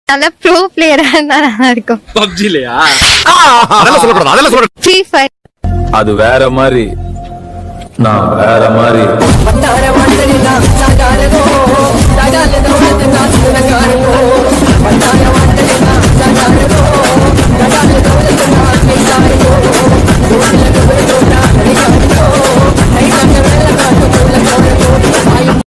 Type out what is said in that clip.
நல்ல ப்ரோ பிளேயரா இருந்தா நல்லா இருக்கும். பப்ஜிலயா? அதெல்லாம் சொல்லக்கூடாது, அதெல்லாம் சொல்லக்கூடாது. Free fire. அது வேற மாதிரி, நான் வேற மாதிரி.